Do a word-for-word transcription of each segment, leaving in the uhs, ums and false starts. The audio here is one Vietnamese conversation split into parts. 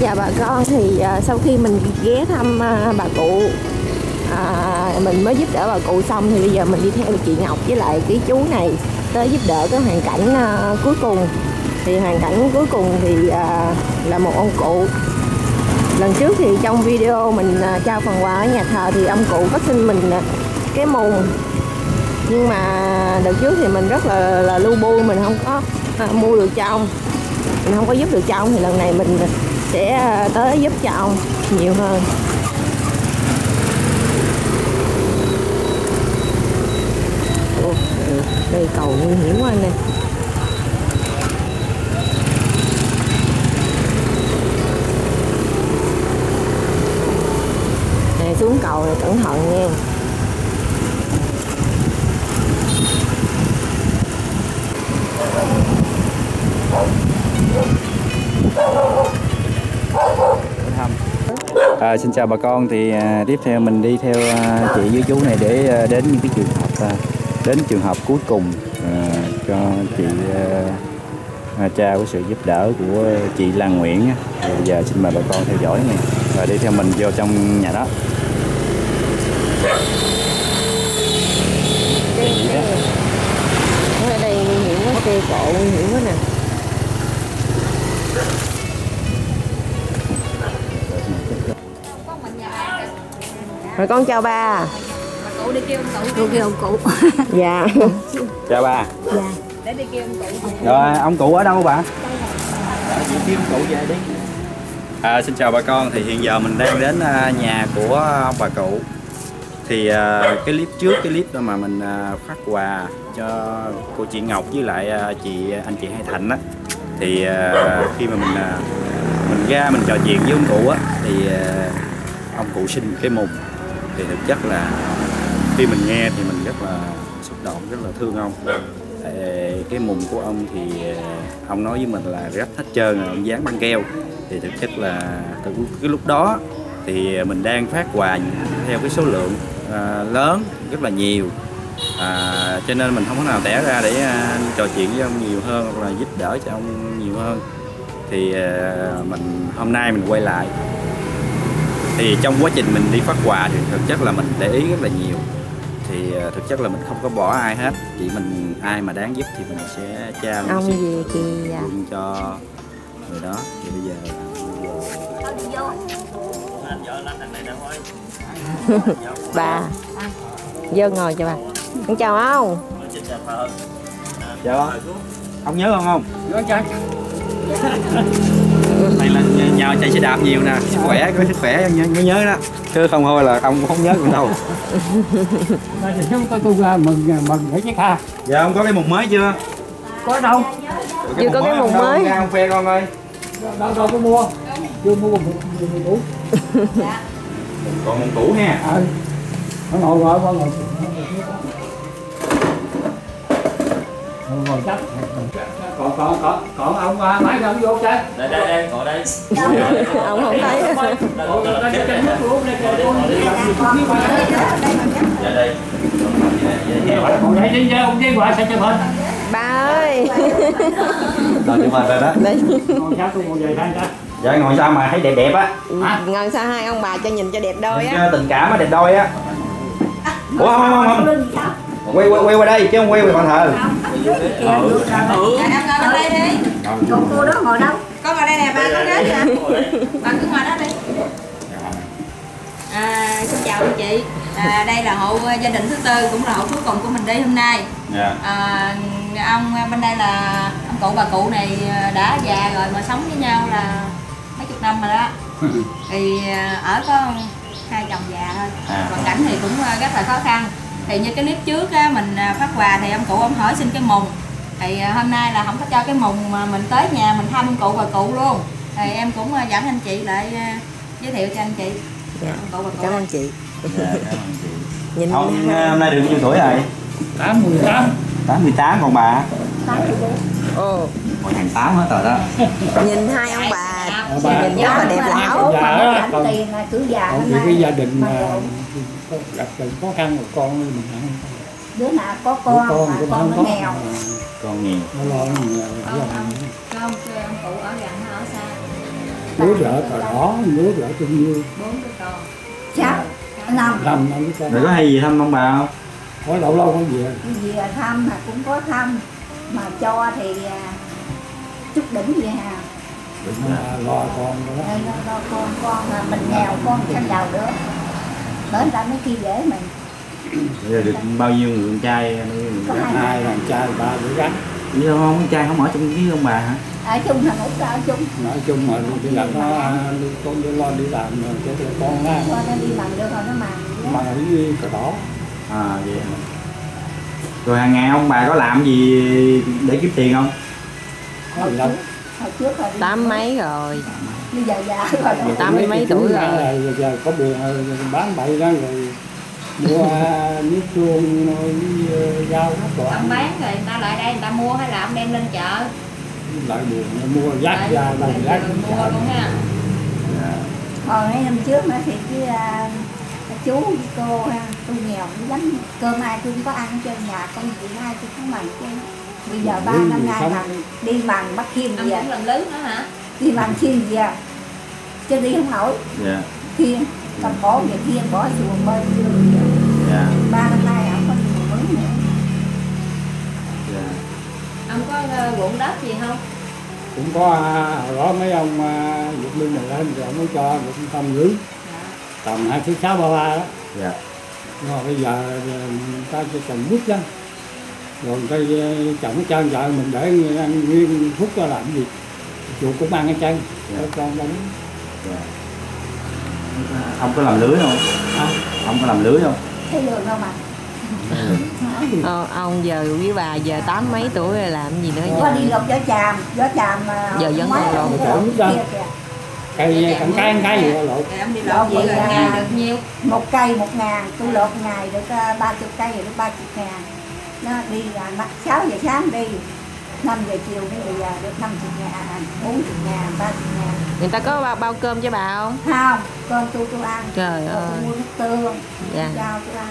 chào bà con. Thì à, sau khi mình ghé thăm à, bà cụ, à, mình mới giúp đỡ bà cụ xong thì bây giờ mình đi theo chị Ngọc với lại cái chú này tới giúp đỡ cái hoàn cảnh à, cuối cùng. Thì hoàn cảnh cuối cùng thì à, là một ông cụ. Lần trước thì trong video mình à, trao phần quà ở nhà thờ thì ông cụ có xin mình à, cái mùng, nhưng mà đợt trước thì mình rất là là lu bu, mình không có à, mua được cho ông, mình không có giúp được cho ông. Thì lần này mình sẽ tới giúp cho ông nhiều hơn. Ồ, đây cầu nguy hiểm quá anh ơi. Này xuống cầu này cẩn thận nha. À, xin chào bà con. Thì à, tiếp theo mình đi theo à, chị với chú này để à, đến những cái trường hợp à, đến trường hợp cuối cùng à, cho chị à, trao cái sự giúp đỡ của chị Lan Nguyễn. Bây giờ xin mời bà con theo dõi nha và đi theo mình vô trong nhà đó. Ở đây nguy hiểm quá, cây cộ nguy hiểm quá nè. Rồi con chào ba. Bà cụ đi kêu ông cụ. Cô kêu ông cụ. Dạ. Chào bà. Dạ. Để đi kêu ông cụ. Rồi ông cụ ở đâu bà? Kêu ông cụ về đi. À, xin chào bà con. Thì hiện giờ mình đang đến nhà của ông bà cụ. Thì cái clip trước, cái clip đó mà mình phát quà cho cô chị Ngọc với lại chị anh chị Hai Thành á, thì khi mà mình mình ra mình trò chuyện với ông cụ á thì ông cụ xin cái mùng. Thì thực chất là khi mình nghe thì mình rất là xúc động, rất là thương ông. Cái mùng của ông thì ông nói với mình là rách hết trơn, ông dán băng keo. Thì thực chất là từ cái lúc đó thì mình đang phát quà theo cái số lượng à, lớn, rất là nhiều, à, cho nên mình không có nào tẻ ra để à, trò chuyện với ông nhiều hơn hoặc là giúp đỡ cho ông nhiều hơn. Thì à, mình hôm nay mình quay lại thì trong quá trình mình đi phát quà thì thực chất là mình để ý rất là nhiều. Thì uh, thực chất là mình không có bỏ ai hết, chỉ mình ai mà đáng giúp thì mình sẽ trao ông gì kìa luôn cho người đó. Thì bây giờ bà vô ngồi cho bà. Con chào ông. Chào ông, nhớ không không? Nhớ chắc. Này là nhờ chạy xe đạp nhiều nè, sức khỏe, có sức khỏe mới nhớ đó, chứ không thôi là ông không nhớ được đâu. Tôi tôi mừng mừng cái chiếc ha. Dạ ông có cái mùng mới chưa? Có đâu. Chưa có cái mùng mới. Ra ông khoe con ơi. Đâu đâu có mua. Chưa mua mùng cũ. Còn mùng cũ nha. Ừ. Nó ngồi ngồi ngồi ngồi. Ngồi chắc. Còn còn còn còn ông máy ông vô chơi. Đây đây đây, ngồi đây. Ông không thấy. Dạ đây. Ngồi đây đi ông đi qua sẽ chụp hình. Ba ơi. Rồi chụp hình rồi đó. Ngồi sao tôi ngồi về thay ta. Dạ ngồi sao mà thấy đẹp đẹp á. À, ngồi sao hai ông bà cho nhìn cho đẹp đôi á. Tình cảm á, đẹp đôi á. Ủa không không không. không. Quay quay quay qua đây chứ không quay về bàn thờ. Dạ em ngồi bên đây đi. Cô cô đó ngồi đâu? Con ngồi đây nè, ba có ghế kìa. Bà cứ ngồi đó đi. À, xin chào anh chị. À, đây là hộ gia đình thứ tư, cũng là hộ cuối cùng của mình đi hôm nay. Dạ. À, ông bên đây là ông cụ bà cụ này đã già rồi mà sống với nhau là mấy chục năm rồi đó. Thì ở có hai chồng già thôi. Hoàn cảnh thì cũng rất là khó khăn. Thì như cái clip trước á, mình phát quà thì ông cụ ông hỏi xin cái mùng. Thì hôm nay là không có cho cái mùng mà mình tới nhà mình thăm cụ bà cụ luôn. Thì em cũng dẫn anh chị lại giới thiệu cho anh chị. Dạ. Cụ bà cụ. Cảm ơn chị. Dạ, cảm ơn chị. Nhìn ông hôm nay được bao nhiêu tuổi rồi? tám mươi tám. tám mươi tám. Còn bà? Ồ. Còn hàng tám hết rồi đó. Nhìn hai ông bà nhìn rất là đẹp lão. Dạ, còn tiền là cứ già còn cái gia đình gặp khó khăn của con mình ăn. Đứa nào có con, con, mà con, con nó con nghèo. Con nghèo. Nó lo nó nghèo. Không, không, ông cụ ở gần nó ở xa. đứa vợ cờ đỏ, đứa vợ trung dương. Bốn đứa con. Sáu, năm. Năm năm đứa con. Rồi có hay gì thăm ông bà không? Có lâu lâu không về. Về thăm mà cũng có thăm, mà cho thì chút đỉnh về hà. Đừng lo con đó. Đây, lo, lo con, con là mình nghèo, con sẽ giàu được. Đến ra mấy khi dễ mình. Bây giờ được bao nhiêu người con trai? Có hai. Hai thằng trai, ba đứa gái. Vì sao không con trai không ở trong với ông bà hả? Ở chung thằng út ở chung. Nói chung mà đi làm nó con đi lo đi làm cho con đó. Con nó đi làm được rồi nó màng. Mà ở dưới cờ đỏ. À vậy hả? Rồi hàng ngày ông bà có làm gì để kiếm tiền không? Có gì đâu. Hồi trước là đi Tám mấy rồi. bây giờ già rồi. Tám mươi mấy tuổi rồi. Giờ, giờ có buồn bán bậy đó rồi mua nước chuông với rau hết rồi. Ông bán rồi người ta lại đây người ta mua hay là ông đem lên chợ? Lại buồn mua rác ra lại rác mua luôn ha. Hồi mấy năm trước nữa thì cái uh, chú với cô ha, tôi nghèo cũng dám cơm ai tôi cũng có ăn trên nhà, công chuyện ai tôi cũng mày chứ. Bây giờ ba năm nay là đi bằng bắt khiên Ông về, cũng làm lớn nữa hả? đi bằng khiên về, chứ đi không nổi. Dạ. Khiên, cầm cổ về khiên bỏ xuồng bơi đi đường về. Dạ. Ba năm nay ông có đi một mướn nữa. Dạ. Ông có uh, ruộng đất gì không? cũng có hồi đó mấy ông vượt biên này lên rồi mới cho được tâm dưới tầm hai thứ sáu ba ba đó. Dạ. Nhưng mà bây giờ người ta cho trồng quýt đó, rồi người ta trồng cái chân vợ mình để ăn nguyên phút cho làm gì, chuột cũng ăn cái chân. Dạ. Con bánh. Dạ. Ông có làm lưới không? À. Ông có làm lưới không? Thấy đường đâu mà. Ờ, ông giờ với bà giờ tám mấy tuổi rồi làm gì nữa Có giờ? đi lột gió chàm, gió chàm mà Giờ vẫn còn lột. Cây cẳng cái cái gì đó lột. Rồi ông đi lột vậy rồi ngày được nhiêu? Một cây một ngàn, tôi lột ngày được ba chục cây rồi được ba chục ngàn. Nó đi là sáu giờ sáng đi, năm giờ chiều đi, bây giờ được năm chục ngàn, bốn chục ngàn, ba chục ngàn. Người ta có bao, bao cơm cho bà không? Không, con tôi tôi ăn. Trời Rồi ơi. tôi mua nước tương, Dạ. rau tôi ăn.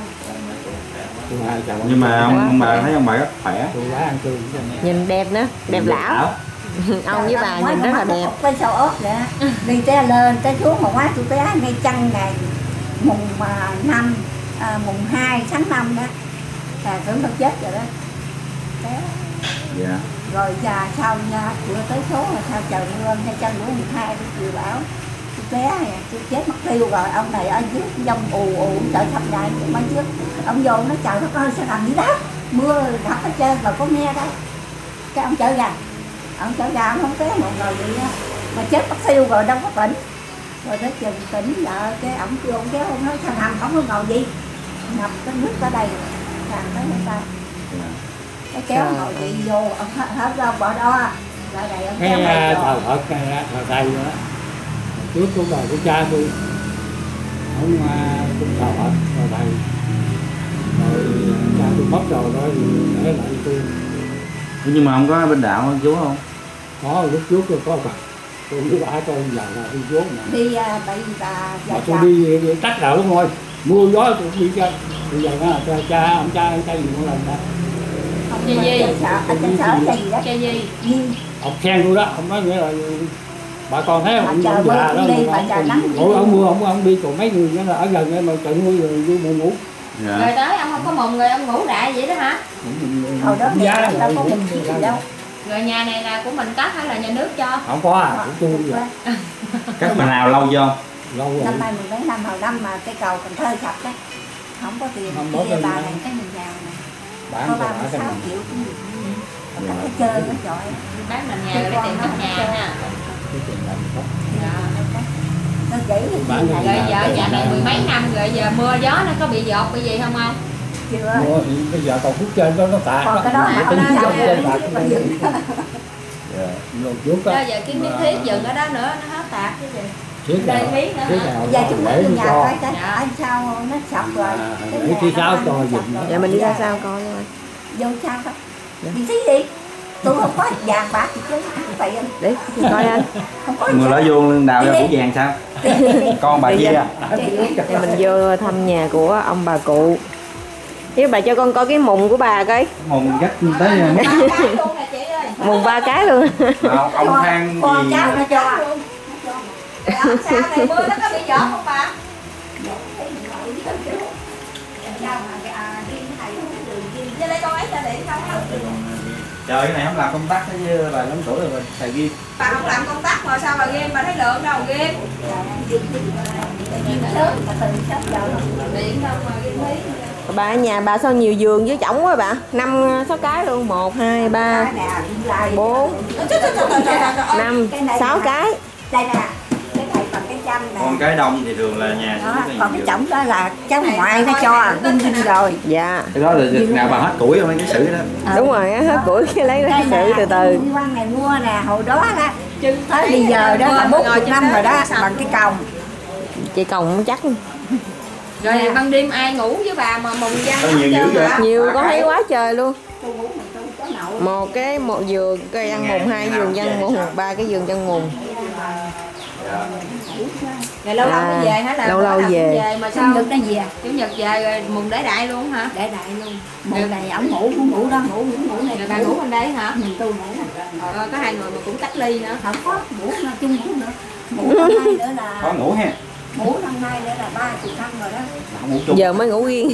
Tôi hai chồng. Nhưng mà ông, ông bà thấy ông bà rất khỏe. Tôi quá ăn tương. Nhìn đẹp nữa, đẹp lão. Ông với bà nhìn rất là đẹp. Cái sầu ớt nữa, đi té lên, té xuống một quá tôi té ngay chân ngày mùng năm, à, mùng hai tháng năm đó, là tưởng đâu chết rồi đó. Té. Dạ. Rồi già sau nha, vừa tới số là sao trời mưa, ngay chân của mùng hai tôi chiều bảo tôi té này, tôi chết mất tiêu rồi. Ông này ở dưới dông ù ù trời sắp dài mấy trước, ông vô nó trời đất ơi sao làm gì đó, mưa đập hết trơn rồi có nghe đâu. Cái ông trở ra, ông trở ra ông không té một người vậy á, mà chết mất tiêu rồi đâu có tỉnh. Rồi tới chừng tỉnh vợ cái ổng kêu ông kéo ông nói sao nằm không có ngồi gì, nằm cái nước ở đây làm tới người ta. Cái kéo ngồi đi vô ông hết, hết ra bỏ đó lại đây ông kéo Cái này thờ vô. Phật này thờ thầy đó. Trước của bà của cha tôi, ông cũng thờ Phật thờ thầy. Rồi cha tôi mất rồi đó thì để lại tôi. Nhưng mà ông có bên đạo không chú không? Có lúc trước tôi có tôi với bà tôi giờ là đi xuống mà. Đi à, tại vì bà Mà vợ tôi chồng đi, đi tắt đạo lắm thôi, mưa gió tôi đi cho. Bây giờ nó cha, cha ông cha ông cha gì một lần đó. không Gì có gì? sợ sợ anh sợ cái gì đó. Cái gì? Nhưng Ông khen tôi đó, ông nói nghĩa là bà con thấy Bà ông trời ông mưa già cũng đó, đi, bà ông trời nắng cũng ngủ đi. ông mưa ông ông đi còn mấy người nữa là ở gần đây mà trời mưa rồi vô ngủ ngủ. Dạ. Rồi tới ông không có mùng rồi ông ngủ đại vậy đó hả? hồi đó Giá nhà rồi, đâu có cũng một chiếc gì đâu. Rồi nhà này là của mình cắt hay là nhà nước cho? Không có à, của tôi vậy. Cắt mà nào lâu chưa? Lâu rồi. Năm nay mình mấy năm hồi năm mà cây cầu Cần Thơ sập đó, không có tiền Không chia có tiền bà đâu. này cái mình giàu này Bán có rồi ba mươi ở cái sáu này. triệu cũng được. Dạ. Cái chơi nó trời. Bán mình nhà rồi lấy tiền cắt nhà nha. Cái tiền này có. Dạ. Nó chỉ thì Bán này Rồi Dạ, vợ dạ, nhà này dạ. mười mấy năm rồi giờ mưa gió nó có bị dột bị gì không không? chưa. Mua thì bây giờ còn phút trên đó nó tạt Còn cái đó mà tính nó dòng ra trên cái tạt cái gì. Dạ. rồi trước Đó đó. giờ cái miếng thiết dừng ở đó nữa nó hết tạt cái gì? Trước Đây nào, miếng nữa trước hả? nào Giờ chúng nó để vô nó nhà cho. coi cái Dạ. anh sao nó sập rồi. À, Cái để nhà khi nó sáu ăn coi sập giùm rồi. đó. Dạ mình đi ra sao coi thôi. Vô sao không? Dạ. Đi xí đi. Tôi không có vàng bạc gì chứ không tiền. Để chị coi anh. Không có Người đó vô đào ra củ vàng sao? Con bà Đi chia ra. à? Thì mình vô thăm nhà của ông bà cụ. Nếu bà cho con coi cái mùng của bà coi. Mùng gắt tới mấy Mùng ba cái luôn. ông, ông than con gì? cháu nó cho. Dạ, sao này mưa nó có bị gió không bà? Chứ lấy con ấy ra điện không? Trời, cái này không làm công tác với bà lớn tuổi rồi, xài ghim. Bà không làm công tác mà sao bà ghim, bà thấy lượng đâu ghim. Điện đâu mà ghim thấy. Bà ở nhà bà sao nhiều giường với chổng quá bà? Năm sáu cái luôn, một, hai, ba, bốn, năm, sáu cái. Đây nè, cái này bằng cái trăm nè. Còn cái đông thì thường là nhà Đó, còn cái chổng đó là cháu ngoại nó cho vinh vinh rồi. Dạ. cái đó là nào bà hết tuổi rồi mấy cái sử đó. Ừ. Đúng rồi, hết củi cái lấy cái sự từ từ. Đi quăng này mua nè, hồi đó đó. Tới bây giờ đó là bốn mươi năm rồi đó, bằng cái còng. Chị còng không chắc. Rồi ban đêm ai ngủ với bà mà mùng gian Có nhiều dữ vậy? Nhiều con thấy quá trời luôn. Một cái một giường cây ăn mùng, hai giường dân mùng, ba cái giường dân mùng. Rồi lâu lâu mới về hả? Là lâu lâu về. về mà Chủ sao? nhật nó về. Chủ nhật về rồi mùng để đại luôn hả? Để đại luôn. Một này ổng ngủ, cũng ngủ đó, ngủ, ngủ, ngủ này. Rồi bà ngủ bên đây hả? Mình tôi ngủ nè. Ờ, có hai người mà cũng cách ly nữa. Không có, ngủ nó chung ngủ nữa. Ngủ năm nay nữa là... Có ngủ ha. Ngủ năm nay nữa là ba chục năm rồi đó. Không ngủ chung. Giờ mới ngủ riêng.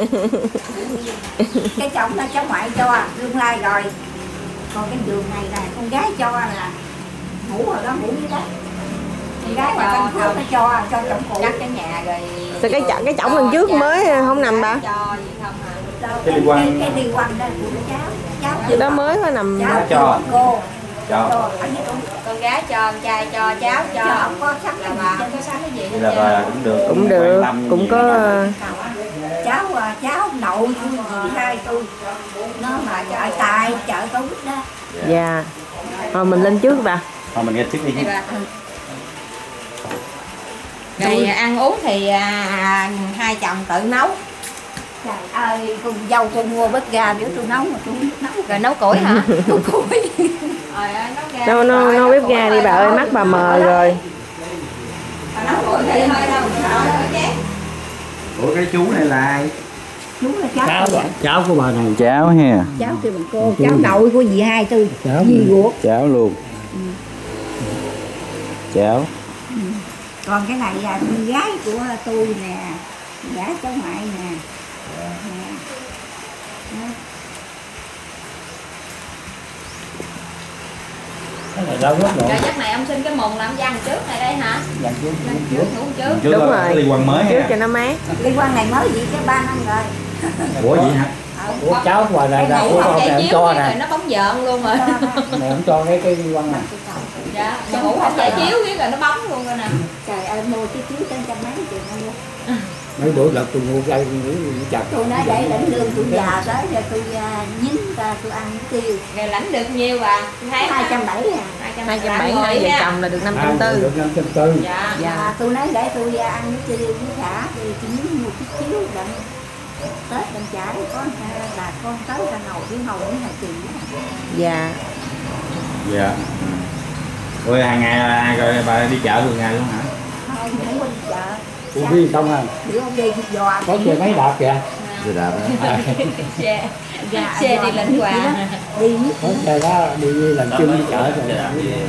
Cái chồng nó cháu ngoại cho, tương lai rồi. Còn cái giường này là con gái cho là ngủ rồi đó, ngủ với đó. Con gái mà con phước nó cho, cho chồng cụ. Cắt cái nhà rồi. Sao cái chổng cái chổng lần trước mới không nằm bà? Cho gì không hả? Cái liên quan cái liên quan đó của cháu. Cháu Cái đó mới có nằm. cháu cho cô. Cho. Cho ở với con. Con gái cho, con trai cho, cháu cho. Cho không có sắm Là cái bà gì không có sắm cái gì hết Là trơn. bà cũng được. Cũng được, cũng có. Cháu cháu nội tôi gì hai tôi nó mà chợ tài chợ Covid đó. Dạ. Rồi mình lên trước bà. Thôi mình nghe tiếp đi. Đây bà. Rồi ăn uống thì à, hai chồng tự nấu. Trời ơi, con dâu tôi mua bếp ga biểu tôi nấu mà tôi không biết nấu. Rồi nấu củi hả? Nấu củi. Rồi nấu ga. Nấu nấu nấu bếp ga đi bà ơi, mắt bà mờ rồi. Bà nấu củi thì hơi đâu, nấu chén. Ủa cái chú này là ai? Chú là cháu. cháu Cháu, cháu của bà này. Cháu ha. cháu kêu bằng cô, cháu nội của dì hai tôi. Cháu. Dì ruột. Cháu luôn. Cháu. Còn cái này là con gái của tôi nè, gái cháu ngoại nè. Nè. Đó. Cái này đâu rất Rồi rồi. chắc này ông xin cái mùng làm văn trước này đây hả? Dặn trước, Văn trước. trước, ngủ trước. Trước Đúng đó rồi. liên quan mới Trước ha. cho nó mát. Liên quan này mới vậy chứ ba năm rồi. Ủa vậy hả? Của cháu của bà này là Ngủ của không con này giải ông chiếu cho cái nè. rồi nó bóng dợn luôn rồi. Này ông cho cái cái quan này. Dạ, mà ngủ không giải chiếu cái rồi nó bóng luôn rồi nè. Trời ơi, mua cái chiếu trên trăm mấy triệu mua. Mấy bữa lật tôi mua cây tôi nghĩ tôi chặt. Tôi nói để lãnh lương tôi già tới rồi tôi uh, nhín ra tôi ăn tiêu. Rồi lãnh được nhiêu bà? Tôi thấy hai trăm bảy mươi à. Hai trăm bảy hai vợ chồng là được năm trăm tư. Được năm trăm tư. Dạ. Dạ. À, tôi nói để tôi uh, ăn cái tiêu với cả thì tôi nhín một chút xíu rồi Tết bên trái có uh, là con tới ra ngồi với ngồi với thầy chị. Dạ. Dạ. Ủa hàng ngày rồi bà đi chợ thường ngày luôn hả? Thôi mình đi chợ. Tôi đi không à. Bữa ông đi dò. Có xe máy đạp kìa. Đi đạp đó. Xe, Dạ, xe đi lãnh quà. Đi với Có xe đó đi làm chân đi chợ rồi.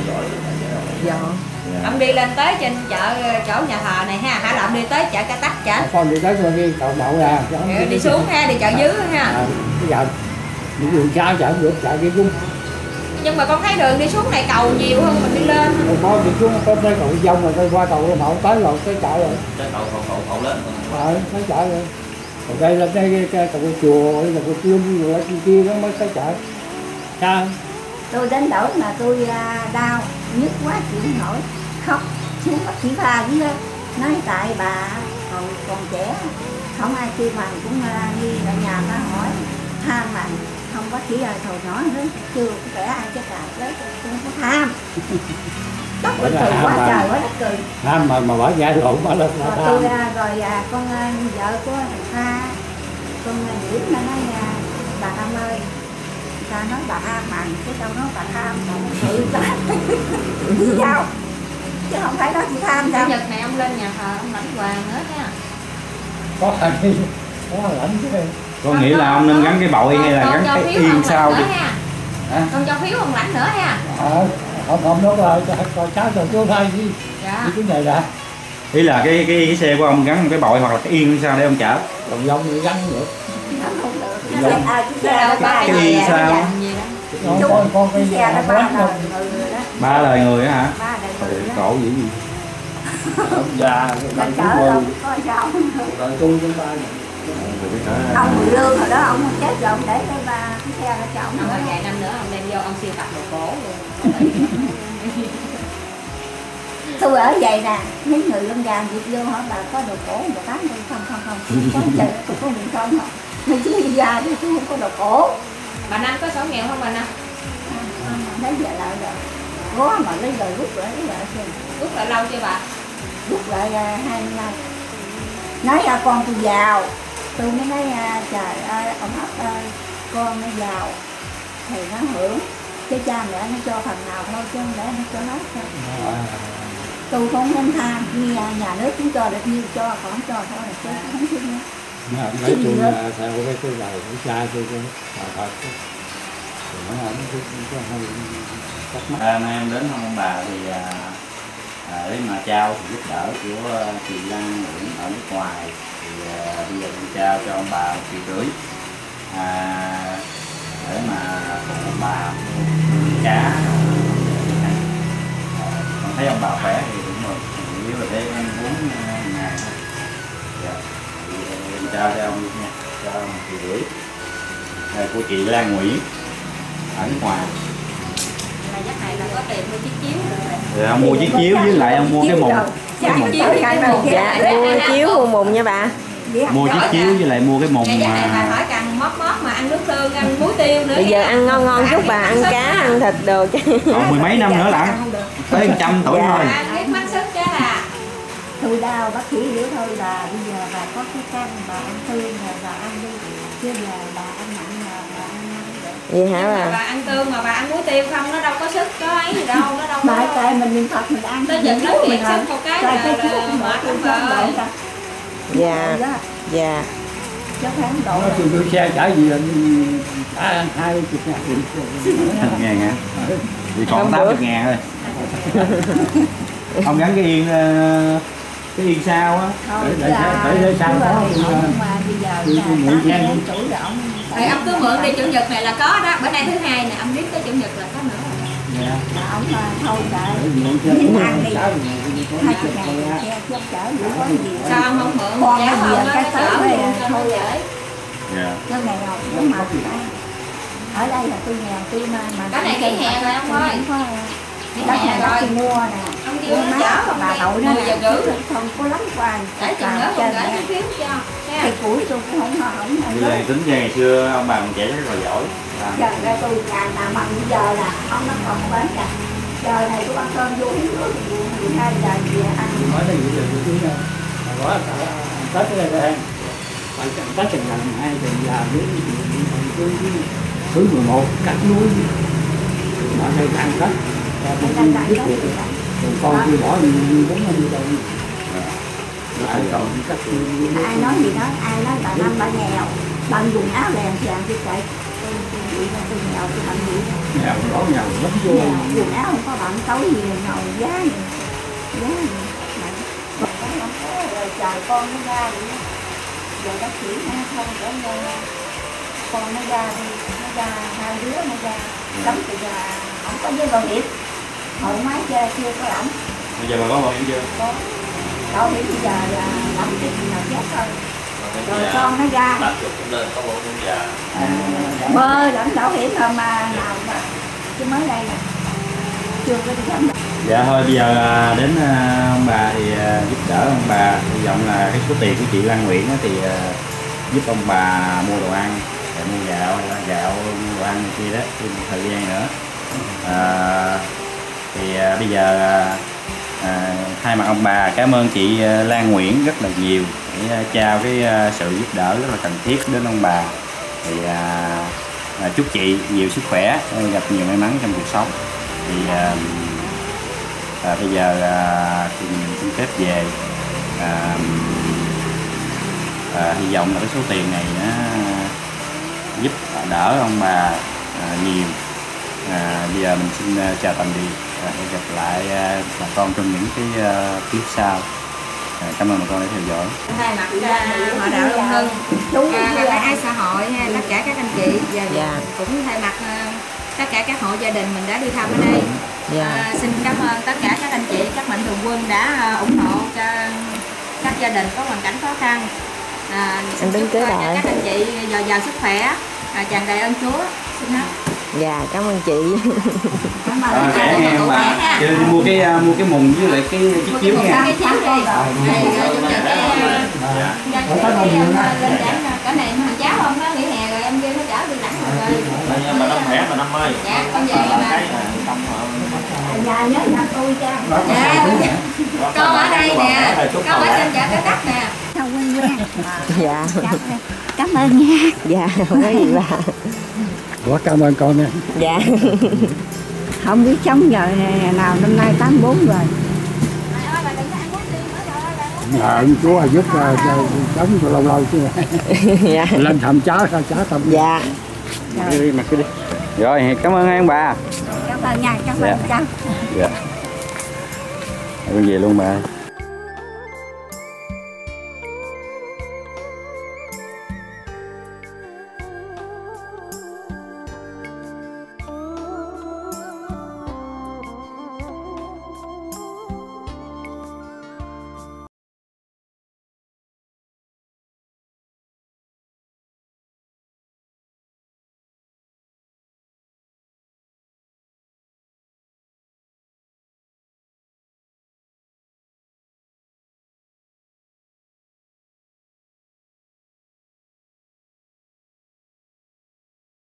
Dạ. Ông đi lên tới trên chợ chỗ nhà thờ này ha, hả là ông đi tới chợ Ca Tắc chả? Con đi tới con đi cầu đậu ra. Rồi đi xuống ha, đi chợ dưới ha. À, cái giờ đi đường xa chợ được chợ đi xuống. Nhưng mà con thấy đường đi xuống này cầu nhiều hơn mình đi lên. Rồi có đi xuống có tới cầu dông rồi tôi qua cầu hậu tới rồi tới chợ rồi. Tới cầu cầu cầu cầu lớn. Ờ, tới chợ rồi. Còn đây là đây cái cầu chùa là cầu chuông rồi kia kia nó mới tới chợ. Sao? tôi đến đổi mà tôi uh, đau nhức quá chịu không nổi khóc xuống bác sĩ pha dưới đó nói tại bà còn còn trẻ không ai kêu mà cũng uh, đi ở nhà nó hỏi tham mà không bác sĩ ơi thôi nói nữa chưa có trẻ ai chết cả lấy tôi không có tham đất Bởi cười là quá ham trời mà. quá đất cười Ham mà mà bỏ ra lộn mà lên là rồi tham. tôi uh, rồi uh, con uh, vợ của thằng Pha con uh, Diễm nó nói uh, bà Năm ơi ta nói bà ham mà cái câu nói bà ham mà tự ta sao chứ không phải nói chị tham Chủ đâu nhật này ông lên nhà thờ ông lãnh quà nữa nha. Có hành đi. Có lãnh chứ. Con nghĩ là ông nên gắn cái bội hay là con gắn cho cái phiếu yên ông sau lãnh đi. nữa ha. Hả? Con cho phiếu ông lãnh nữa ha. Ờ, không không nói rồi coi cháu rồi chú thôi chứ Dạ. cái này đã Ý là cái cái, cái xe của ông gắn một cái bội hoặc là cái yên sao để ông chở? còn dông thì gắn được. không được Dạ. cái à, cái xe nó ba Cái lời gì à, sao? dạ. Con Chú, con con cái cái xe nó ba bánh lời không người đó, Ba lời người á hả? ba đời Ôi, người đó. cổ dữ gì? già Nó rồi chở đâu có sao rồi tôi chúng ta ông bị lương rồi đó, ông không chết rồi ông để cái ba cái xe nó cho ông Ông nữa. ở vài năm nữa ông đem vô ông siêu tập đồ cổ luôn. Tôi ở vậy nè, mấy người lân gà dịp vô hỏi bà có đồ cổ đồ tám tôi không không không có trời tôi có miệng không không mấy chứ ra thì tôi không có đồ cổ. Bà Năm có sổ nghèo không bà Năm? Lấy về lại rồi có mà lấy rồi rút lại lấy lại xem Rút lại lâu chưa bà? rút lại uh, hai mươi năm nói ra con tôi giàu tôi mới nói uh, trời ơi ông ấp ơi con nó giàu thì nó hưởng chứ cha mẹ nó cho phần nào thôi chứ không lẽ nó cho nó sao. Tôi không nên tham như nhà nước cũng cho được nhiêu cho còn không cho thôi là chứ không thích nữa. nói chung là theo cái cái đầu của cha tôi cái thật thì nó không có hay cắt mắt. À, nay em đến ông bà thì à, à, để mà trao sự giúp đỡ của à, chị Lan Nguyễn ở nước ngoài thì à, bây giờ em trao cho ông bà một triệu rưỡi à, để mà phụ ông bà mua cá. À, còn thấy ông bà khỏe thì cũng được, nếu là để ăn uống ngày thôi. Dạ. Thì em trao cho ông nha, cho ông một triệu rưỡi à, của chị Lan Nguyễn ở nước ngoài. Là chắc này là có tiền mua chiếc chiếu rồi. Rồi ông mua chiếc chiếu với lại ông mua cái mùng. Dạ, Cái mùng. chiếu thì cái mùng. Dạ, mua chiếu mua mùng nha bà. Mua chiếc chiếu với lại mua cái mùng Dạ, chắc này bà mà hỏi cần móp móp mà ăn nước tương, ăn muối tiêu nữa. Bây giờ ăn ngon ngon chút bà, ăn cá, ăn thịt đồ chứ. còn mười mấy năm nữa lận, tới một trăm tuổi Dạ. thôi. Ăn biết mắc sức chứ là. Tôi đau bác sĩ hiểu thôi là bây giờ bà có cái căn bà ăn tương rồi bà ăn đi chứ giờ bà ăn mặn là bà ăn được. Vậy hả Mà bà? bà ăn tương mà bà ăn muối tiêu không nó đâu có sức có ấy gì đâu, nó đâu Bà có. tại mình niệm Phật mình ăn Nó giật nó kiệt sức một cái là, cái là, là mệt lắm bà ơi. Dạ. Dạ. Chứ kháng độ Nói chung tôi xe chở gì là trả hai chục ngàn Một ngàn hả? Thì còn Hôm tám bữa. mươi ngàn thôi. Ông gắn cái yên ờ, cái yên sao á. thôi Để- để- là để- để sao chứ đó, ơi, tôi- ông mà bây giờ tôi- là tôi nghĩ tám mươi nha. bốn tuổi rồi ông Thì ông cứ mượn đi, chủ nhật này là có đó, bữa nay thứ hai nè, ông biết tới chủ nhật là có nữa rồi. Dạ. mà ông mà thôi trời Để mượn xe Đi của ăn đi. cháu thì có hai cái chục chuyện ngàn thôi á. xe chứ chở gì có gì Sao ông không mượn Con giá bây không giờ nó cái chở tới luôn đây cho nó thôi. dễ. Dạ. nó nghèo nó mà ở đây là tôi nghèo tôi mà mà Cái này nghỉ hè rồi ông ơi. Nghỉ đất hè này đất rồi. tôi mua nè Ông mua kêu nó má chở không bà đi, nội nó mười giờ nè rưỡi. không có lắm quà Để chừng nữa trên còn gửi nè cái phiếu cho. Nha. thì củi tôi cũng không không Như là tính ra ngày xưa ông bà còn trẻ rất là giỏi. Làm. giờ ra tôi nhà làm bằng bây giờ là ông nó còn có bán cả giờ này tôi ăn cơm vô uống nước mười hai giờ về ăn Nói đây bây giờ tôi cứ nha. Mà nói cả Tết ở đây đây. Phải chừng Tết chừng lần hai chừng già đến cứ thứ mười một cắt núi. Mà đây ăn Tết. Và tôi ăn biết lại được. đó Còn con tôi bỏ đi bốn năm đi đâu. Lại Dạ. còn cắt núi. ai nói gì đó ai nói bà năm bà nghèo bằng dùng áo đèn chàng tôi chạy tôi tôi nghĩ là tôi nghèo tôi bằng gì Nhà rõ nhà lắm vô. nghèo dùng áo không có bạn tối gì ngầu giá gì giá gì mà còn có không có rồi trời con nó ra vậy đó. Giờ bác sĩ ha không để nghe con nó ra đi nó ra hai đứa nó ra cấm từ giờ không có giấy bảo hiểm hội máy chưa chưa có lãnh Bây giờ bà có bảo hiểm chưa? có bảo hiểm bây giờ là lãnh cái gì nào chết thôi rồi con nó ra tám chục cũng lên có bảo hiểm già. bơ lãnh bảo hiểm rồi mà nào mà chứ mới đây nè chưa có đi khám. Dạ thôi bây giờ à, đến à, ông bà thì à, giúp đỡ ông bà, hy vọng là cái số tiền của chị Lan Nguyễn á thì à, giúp ông bà mua đồ ăn, để mua gạo, gạo mua đồ ăn này kia đó, thêm một thời gian nữa. À, thì à, bây giờ à, à, thay mặt ông bà cảm ơn chị à, Lan Nguyễn rất là nhiều để à, trao cái à, sự giúp đỡ rất là cần thiết đến ông bà. Thì à, à, chúc chị nhiều sức khỏe, gặp nhiều may mắn trong cuộc sống. Thì à, à, bây giờ à, thì mình xin phép về. À, à, hy vọng là cái số tiền này nó giúp đỡ ông bà à, nhiều. À, bây giờ mình xin chào tạm biệt Và hẹn gặp lại uh, bà con trong những cái uh, clip sau. À, cảm ơn bà con đã theo dõi. Thay mặt uh, họ đạo Long Hưng, các bạn ái xã hội hay tất cả các anh chị và Dạ. cũng thay mặt uh, tất cả các hộ gia đình mình đã đi thăm ở đây. Dạ. À, xin cảm ơn tất cả các anh chị, các mạnh thường quân đã uh, ủng hộ cho các gia đình có hoàn cảnh khó khăn. À, xin chúc cho các anh chị dồi dào sức khỏe, à, tràn đầy ơn Chúa. Xin hết. Dạ, cảm ơn chị. Cảm ơn À, các nghe cụ mà nha. đi mua cái uh, mua cái mùng với lại cái chiếc chiếu nha. Cái chiếu đi. Này rồi chúng ta cái lên đảng cái này thằng cháu không nó nghỉ hè rồi em kêu nó chở đi đẳng rồi. Bà Năm khỏe, bà Năm ơi. Dạ, con về mà. Nhà nhớ nhà tôi cha. Dạ. Con ở đây nè, con ở trên chợ Cái Tắc nè. Sao quen quen. Dạ. Cảm ơn nha. Dạ, không có gì bà. Quá cảm ơn con nha. Dạ. Không biết sống giờ nào năm nay tám bốn rồi. Nhờ Chúa giúp uh, sống lâu lâu chứ. Dạ. Lên thăm cháu sao cháu thăm. Dạ. Đi mặc cái đi. Rồi, cảm ơn hai ông bà. Cảm ơn nha, cảm ơn cháu. Dạ. Con về luôn bà.